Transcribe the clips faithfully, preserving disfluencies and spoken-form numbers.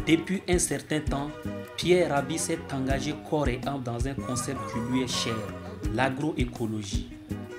Depuis un certain temps, Pierre Rabhi s'est engagé corps et âme dans un concept qui lui est cher, l'agroécologie.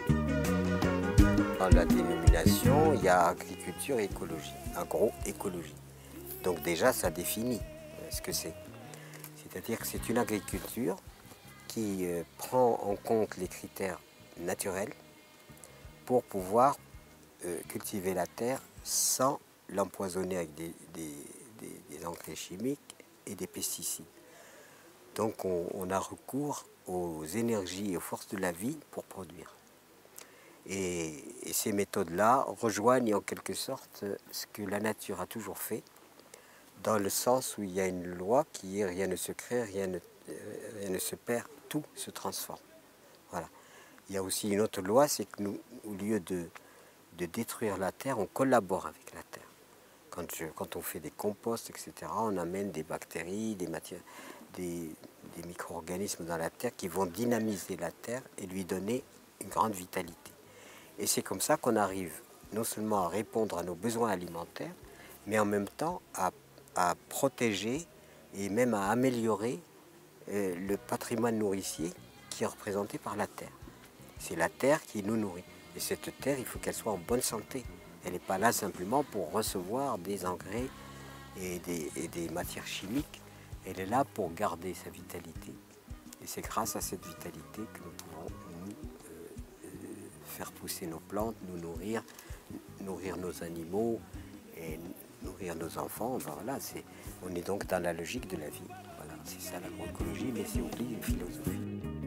Dans la dénomination, il y a agriculture et écologie, agroécologie. Donc déjà, ça définit ce que c'est. C'est-à-dire que c'est une agriculture qui euh, prend en compte les critères naturels pour pouvoir euh, cultiver la terre sans l'empoisonner avec des, des, des, des engrais chimiques et des pesticides. Donc on, on a recours aux énergies et aux forces de la vie pour produire. Et, et ces méthodes-là rejoignent en quelque sorte ce que la nature a toujours fait, dans le sens où il y a une loi qui est rien ne se crée, rien ne, rien ne se perd, tout se transforme. Voilà. Il y a aussi une autre loi, c'est que nous, au lieu de, de détruire la terre, on collabore avec la terre. Quand, je, quand on fait des composts, et cetera, on amène des bactéries, des, matières, des, des micro-organismes dans la terre qui vont dynamiser la terre et lui donner une grande vitalité. Et c'est comme ça qu'on arrive non seulement à répondre à nos besoins alimentaires, mais en même temps à, à protéger et même à améliorer euh, le patrimoine nourricier qui est représenté par la terre. C'est la terre qui nous nourrit. Et cette terre, il faut qu'elle soit en bonne santé. Elle n'est pas là simplement pour recevoir des engrais et des, et des matières chimiques. Elle est là pour garder sa vitalité. Et c'est grâce à cette vitalité que nous pouvons nous euh, euh, faire pousser nos plantes, nous nourrir, nourrir nos animaux et nourrir nos enfants. Ben voilà, c'est, on est donc dans la logique de la vie. Voilà, c'est ça l'agroécologie, mais c'est aussi une philosophie.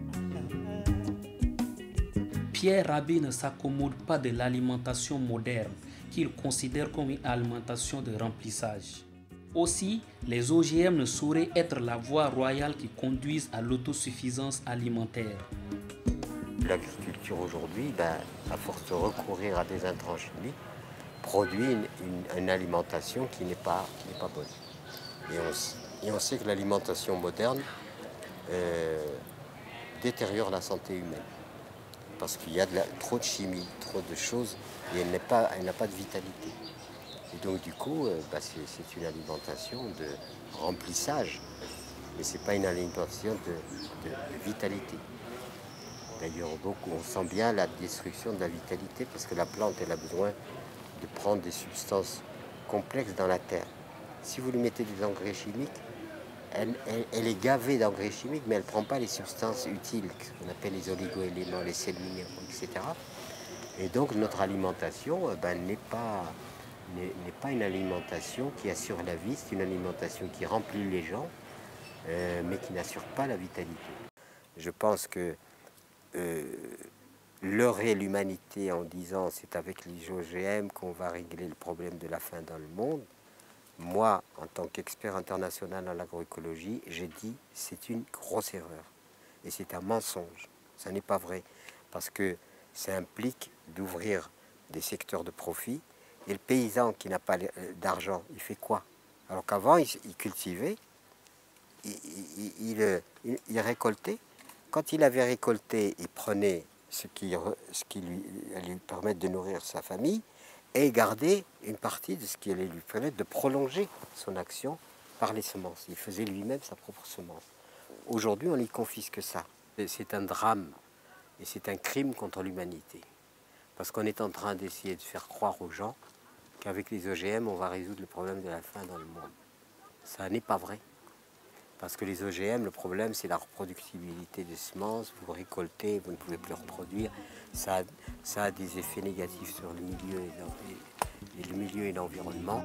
Pierre Rabhi ne s'accommode pas de l'alimentation moderne qu'il considère comme une alimentation de remplissage. Aussi, les O G M ne sauraient être la voie royale qui conduise à l'autosuffisance alimentaire. L'agriculture aujourd'hui, ben, à force de recourir à des intrants chimiques, produit une, une, une alimentation qui n'est pas, qui n'est pas bonne. Et on, et on sait que l'alimentation moderne euh, détériore la santé humaine. Parce qu'il y a de la, trop de chimie, trop de choses, et elle, n'est pas, elle n'a pas de vitalité. Et donc du coup, euh, bah c'est, c'est une alimentation de remplissage, mais ce n'est pas une alimentation de, de, de vitalité. D'ailleurs, beaucoup, on sent bien la destruction de la vitalité, parce que la plante, elle a besoin de prendre des substances complexes dans la terre. Si vous lui mettez des engrais chimiques, Elle, elle, elle est gavée d'engrais chimiques, mais elle ne prend pas les substances utiles, qu'on appelle les oligo-éléments, les sels minéraux, et cetera. Et donc notre alimentation ben, n'est pas, n'est, n'est pas une alimentation qui assure la vie, c'est une alimentation qui remplit les gens, euh, mais qui n'assure pas la vitalité. Je pense que euh, leurrer l'humanité en disant c'est avec les O G M qu'on va régler le problème de la faim dans le monde, moi, en tant qu'expert international en agroécologie, j'ai dit c'est une grosse erreur. Et c'est un mensonge. Ça n'est pas vrai. Parce que ça implique d'ouvrir des secteurs de profit. Et le paysan qui n'a pas d'argent, il fait quoi? Alors qu'avant, il, il cultivait, il, il, il, il, il récoltait. Quand il avait récolté, il prenait ce qui, ce qui lui, lui permettre de nourrir sa famille, et garder une partie de ce qui allait lui permettre de prolonger son action par les semences. Il faisait lui-même sa propre semence. Aujourd'hui, on lui confisque ça. C'est un drame et c'est un crime contre l'humanité. Parce qu'on est en train d'essayer de faire croire aux gens qu'avec les O G M, on va résoudre le problème de la faim dans le monde. Ça n'est pas vrai. Parce que les O G M, le problème, c'est la reproductibilité des semences. Vous récoltez, vous ne pouvez plus reproduire. Ça a, ça a des effets négatifs sur le milieu et, et, le milieu et l'environnement.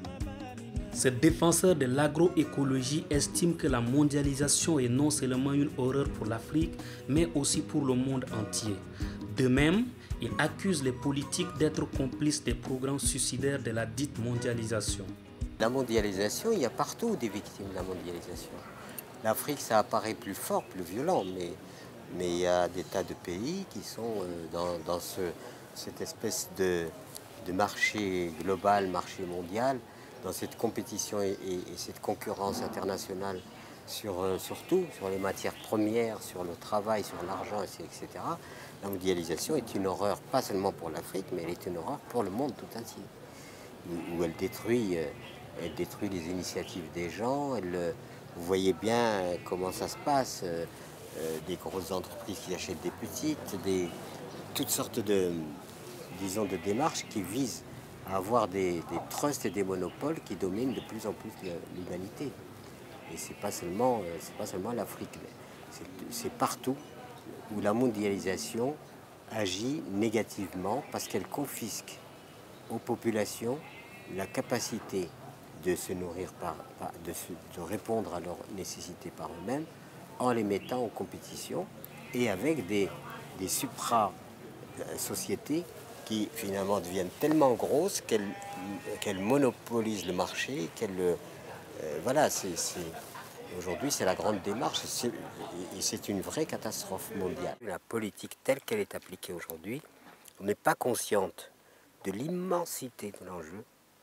Ces défenseurs de l'agroécologie estiment que la mondialisation est non seulement une horreur pour l'Afrique, mais aussi pour le monde entier. De même, ils accusent les politiques d'être complices des programmes suicidaires de la dite mondialisation. La mondialisation, il y a partout des victimes de la mondialisation. L'Afrique, ça apparaît plus fort, plus violent, mais, mais il y a des tas de pays qui sont dans, dans ce, cette espèce de, de marché global, marché mondial, dans cette compétition et, et, et cette concurrence internationale sur, euh, sur tout, sur les matières premières, sur le travail, sur l'argent, et cetera. La mondialisation est une horreur, pas seulement pour l'Afrique, mais elle est une horreur pour le monde tout entier, où, où elle détruit... Euh, elle détruit les initiatives des gens. Elle, vous voyez bien comment ça se passe, euh, euh, des grosses entreprises qui achètent des petites, des, toutes sortes de, disons, de démarches qui visent à avoir des, des trusts et des monopoles qui dominent de plus en plus l'humanité. Et c'est pas seulement, c'est pas seulement l'Afrique, c'est partout où la mondialisation agit négativement parce qu'elle confisque aux populations la capacité de se nourrir, par, de, se, de répondre à leurs nécessités par eux-mêmes en les mettant en compétition et avec des, des supra-sociétés qui finalement deviennent tellement grosses qu'elles qu'elles monopolisent le marché, qu'elles... Euh, voilà, c'est... Aujourd'hui, c'est la grande démarche et c'est une vraie catastrophe mondiale. La politique telle qu'elle est appliquée aujourd'hui, on n'est pas consciente de l'immensité de l'enjeu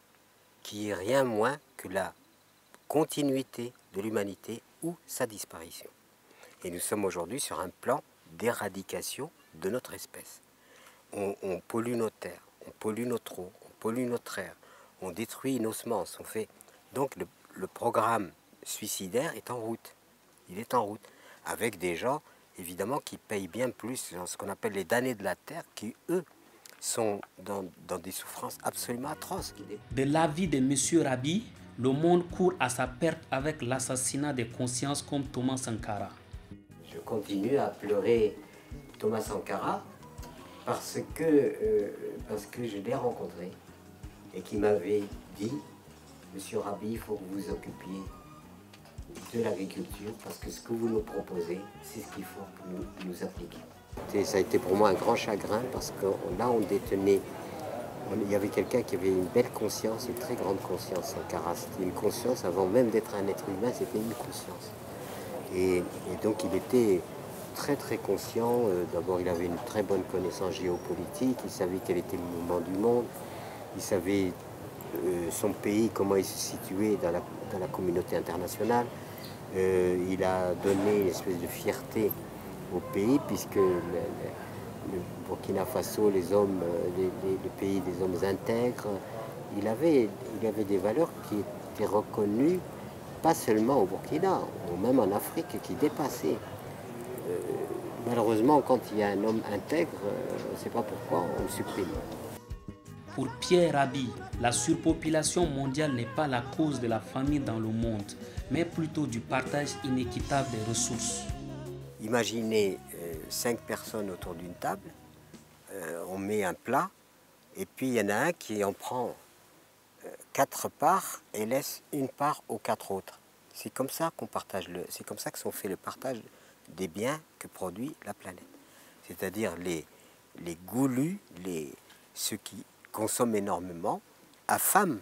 qui est rien moins que la continuité de l'humanité ou sa disparition. Et nous sommes aujourd'hui sur un plan d'éradication de notre espèce. On, on pollue nos terres, on pollue notre eau, on pollue notre air, on détruit nos semences. On fait... Donc le, le programme suicidaire est en route. Il est en route. Avec des gens, évidemment, qui payent bien plus dans ce qu'on appelle les damnés de la terre, qui, eux, sont dans, dans des souffrances absolument atroces. De l'avis de M. Rabi, le monde court à sa perte avec l'assassinat des consciences comme Thomas Sankara. Je continue à pleurer Thomas Sankara parce que, euh, parce que je l'ai rencontré et qui m'avait dit « Monsieur Rabi, il faut que vous vous occupiez de l'agriculture parce que ce que vous nous proposez, c'est ce qu'il faut que nous, nous appliquions. » Et ça a été pour moi un grand chagrin parce que là, on détenait, on, il y avait quelqu'un qui avait une belle conscience, une très grande conscience, Sankara. C'était une conscience, avant même d'être un être humain, c'était une conscience. Et, et donc il était très très conscient. Euh, D'abord, il avait une très bonne connaissance géopolitique, il savait quel était le mouvement du monde, il savait euh, son pays, comment il se situait dans la, dans la communauté internationale. Euh, il a donné une espèce de fierté au pays, puisque le, le, le Burkina Faso, les hommes, les, les, le pays des hommes intègres, il avait, il avait des valeurs qui étaient reconnues, pas seulement au Burkina, ou même en Afrique, qui dépassaient. Euh, malheureusement, quand il y a un homme intègre, euh, on ne sait pas pourquoi, on le supprime. Pour Pierre Rabi, la surpopulation mondiale n'est pas la cause de la famine dans le monde, mais plutôt du partage inéquitable des ressources. Imaginez euh, cinq personnes autour d'une table, euh, on met un plat, et puis il y en a un qui en prend euh, quatre parts et laisse une part aux quatre autres. C'est comme ça qu'on partage le, c'est comme ça que sont fait le partage des biens que produit la planète. C'est-à-dire les, les goulus, les, ceux qui consomment énormément, affament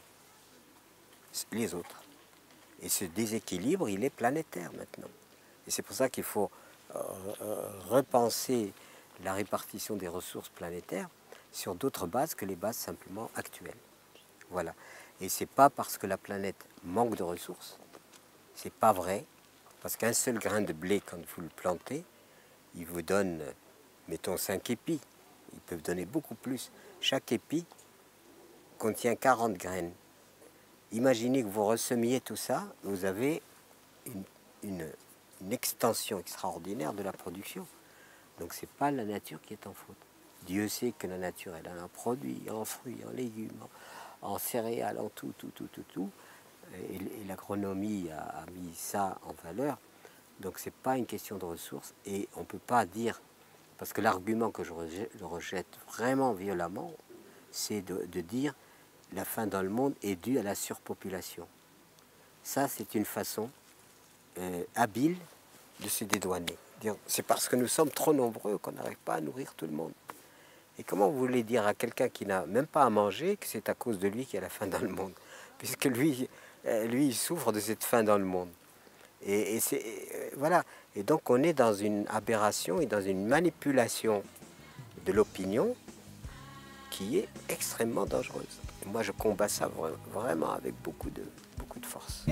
les autres. Et ce déséquilibre, il est planétaire maintenant. Et c'est pour ça qu'il faut euh, euh, repenser la répartition des ressources planétaires sur d'autres bases que les bases simplement actuelles. Voilà. Et c'est pas parce que la planète manque de ressources, c'est pas vrai, parce qu'un seul grain de blé, quand vous le plantez, il vous donne, mettons, cinq épis. Ils peuvent donner beaucoup plus. Chaque épi contient quarante graines. Imaginez que vous ressemiez tout ça, vous avez une, une, une extension extraordinaire de la production. Donc c'est pas la nature qui est en faute. Dieu sait que la nature, elle a un produit en fruits, en légumes, en, en céréales, en tout, tout, tout, tout, tout. Et, et l'agronomie a, a mis ça en valeur. Donc c'est pas une question de ressources. Et on peut pas dire, parce que l'argument que je rejette, je rejette vraiment violemment, c'est de, de dire la faim dans le monde est due à la surpopulation. Ça, c'est une façon euh, habile de se dédouaner. C'est parce que nous sommes trop nombreux qu'on n'arrive pas à nourrir tout le monde. Et comment vous voulez dire à quelqu'un qui n'a même pas à manger que c'est à cause de lui qu'il y a la faim dans le monde? Puisque lui, euh, lui, il souffre de cette faim dans le monde. Et, et c'est euh, voilà. Et donc on est dans une aberration et dans une manipulation de l'opinion qui est extrêmement dangereuse. Et moi, je combats ça vraiment avec beaucoup de, beaucoup de force.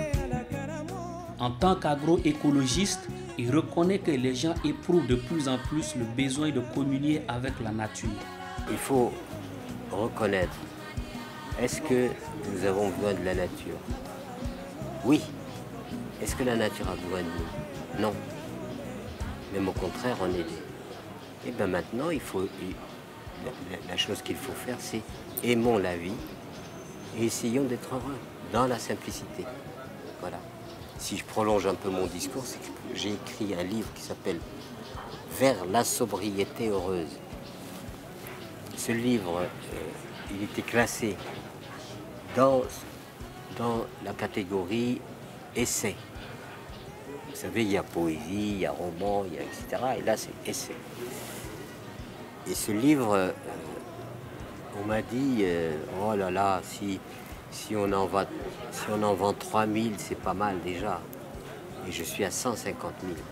En tant qu'agroécologiste, il reconnaît que les gens éprouvent de plus en plus le besoin de communier avec la nature. Il faut reconnaître, Est-ce que nous avons besoin de la nature? Oui. Est-ce que la nature a besoin de nous? Non. Même au contraire, on est des... Et bien maintenant, il faut... la, la chose qu'il faut faire, c'est aimons la vie et essayons d'être heureux dans la simplicité. Voilà. Si je prolonge un peu mon discours, c'est que j'ai écrit un livre qui s'appelle « Vers la sobriété heureuse ». Ce livre, euh, il était classé dans, dans la catégorie essai. Vous savez, il y a poésie, il y a roman, il y a et cetera. Et là, c'est essai. Et ce livre, euh, on m'a dit, euh, oh là là, si, si, on en va, si on en vend trois mille, c'est pas mal déjà. Et je suis à cent cinquante mille.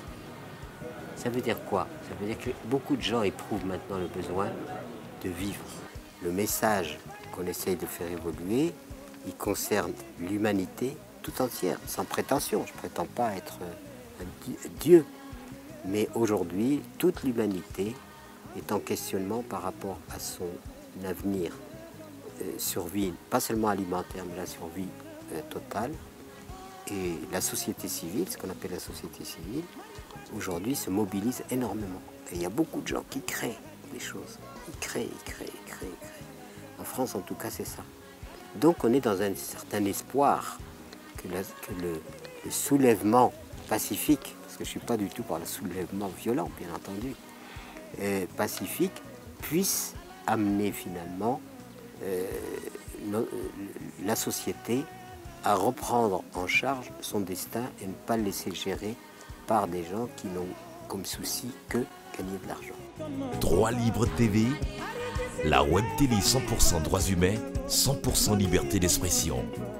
Ça veut dire quoi? Ça veut dire que beaucoup de gens éprouvent maintenant le besoin de vivre. Le message qu'on essaye de faire évoluer, il concerne l'humanité tout entière, sans prétention. Je ne prétends pas être un Dieu. Mais aujourd'hui, toute l'humanité est en questionnement par rapport à son avenir, euh, survie, pas seulement alimentaire, mais la survie euh, totale. Et la société civile, ce qu'on appelle la société civile, aujourd'hui se mobilise énormément. Et il y a beaucoup de gens qui créent des choses. Ils créent, ils créent, ils créent, ils créent. En France, en tout cas, c'est ça. Donc on est dans un certain espoir que, la, que le, le soulèvement pacifique, parce que je ne suis pas du tout par le soulèvement violent, bien entendu, euh, pacifique, puisse amener finalement euh, no, la société à reprendre en charge son destin et ne pas le laisser gérer par des gens qui n'ont comme souci que gagner de l'argent. Droit Libre T V, la web télé cent pour cent droits humains, cent pour cent liberté d'expression.